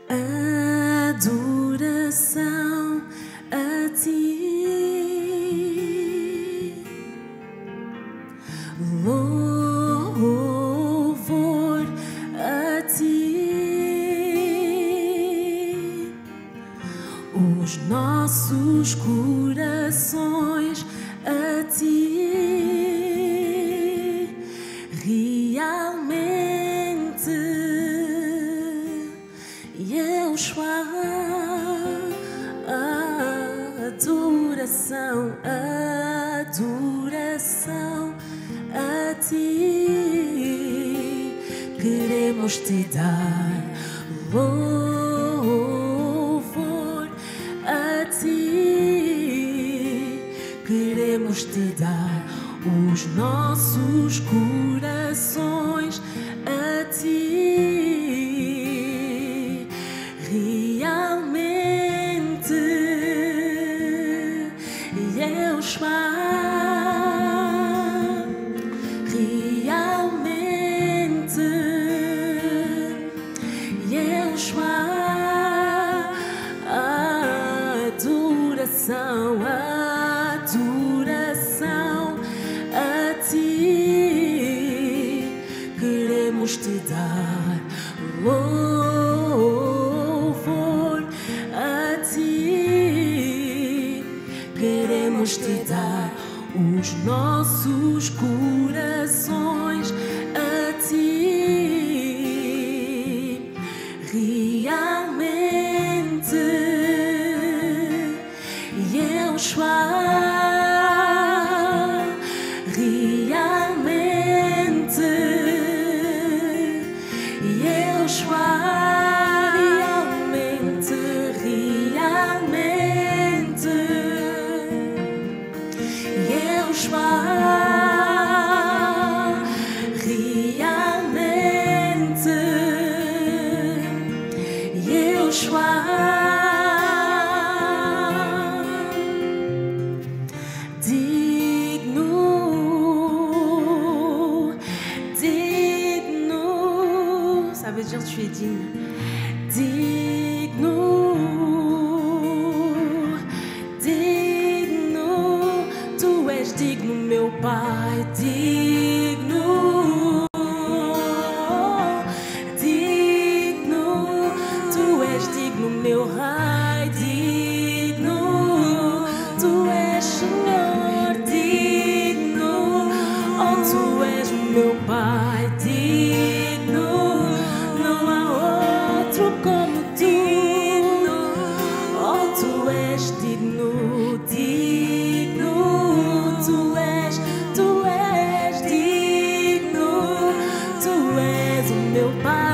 adoração a ti, louvor a ti. Os nossos corações a ti, realmente, Yeshua, adoração, adoração a ti, queremos te dar louvor a ti, queremos te dar os nossos corações a ti, realmente, Yeshua, realmente, Yeshua, adoração, adoração a ti, queremos te dar louvor a ti, queremos te dar os nossos corações a ti, realmente, Yeshua, realmente, Yeshua, realmente, realmente, Yeshua, realmente, Yeshua, digno, digno, ça veut dire tu es digne, digno, digno, tu és digno, meu Pai, digno, digno, tu és digno, meu Rei, digno, tu és Senhor, digno, oh, tu és meu Pai, digno, não há outro como tu, oh, tu és digno, digno, tu és digno, tu és o meu Pai.